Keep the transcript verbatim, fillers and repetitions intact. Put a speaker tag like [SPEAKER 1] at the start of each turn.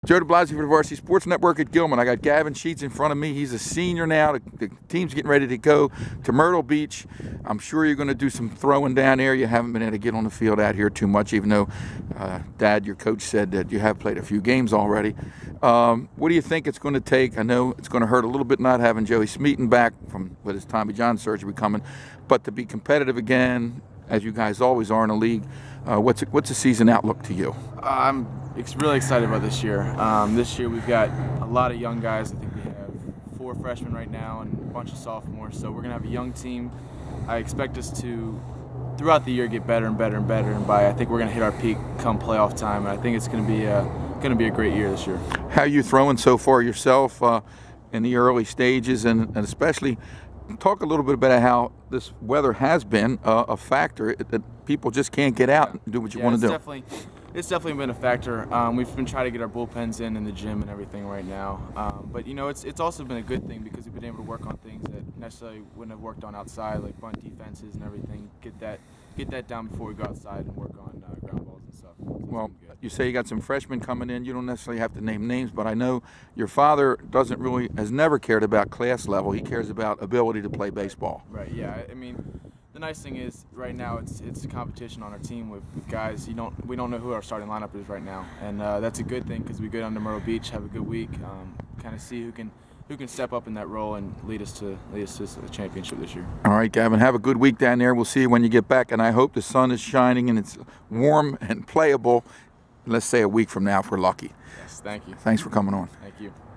[SPEAKER 1] Joe DeBlasio for the Varsity Sports Network at Gilman. I got Gavin Sheets in front of me. He's a senior now. The, the team's getting ready to go to Myrtle Beach. I'm sure you're going to do some throwing down there. You haven't been able to get on the field out here too much, even though, uh, Dad, your coach, said that you have played a few games already. Um, what do you think it's going to take? I know it's going to hurt a little bit not having Joey Smeaton back from with his Tommy John surgery coming, but to be competitive again, as you guys always are in the league, uh, what's what's the season outlook to you?
[SPEAKER 2] I'm really excited about this year. Um, this year we've got a lot of young guys. I think we have four freshmen right now and a bunch of sophomores. So we're gonna have a young team. I expect us to, throughout the year, get better and better and better. And by I think we're gonna hit our peak come playoff time. And I think it's gonna be a gonna be a great year this year. How
[SPEAKER 1] are you throwing so far yourself uh, in the early stages, and, and especially? Talk a little bit about how this weather has been uh, a factor that people just can't get out and do what you
[SPEAKER 2] yeah,
[SPEAKER 1] want to do.
[SPEAKER 2] Definitely, it's definitely been a factor. Um, we've been trying to get our bullpens in in the gym and everything right now. Um, but you know, it's it's also been a good thing because we've been able to work on things that necessarily wouldn't have worked on outside, like bunt defenses and everything. Get that get that down before we go outside and work on uh, ground balls and stuff. So
[SPEAKER 1] well, you say you got some freshmen coming in. You don't necessarily have to name names, but I know your father doesn't really has never cared about class level. He cares about ability to play baseball.
[SPEAKER 2] Right. Yeah. I mean, the nice thing is right now it's it's a competition on our team with, with guys. You don't we don't know who our starting lineup is right now, and uh, that's a good thing because we go down to Myrtle Beach, have a good week, um, kind of see who can. who can step up in that role and lead us to lead us to the championship this year.
[SPEAKER 1] All right, Gavin, have a good week down there. We'll see you when you get back, and I hope the sun is shining and it's warm and playable. Let's say a week from now if we're lucky.
[SPEAKER 2] Yes, thank you.
[SPEAKER 1] Thanks for coming on.
[SPEAKER 2] Thank you.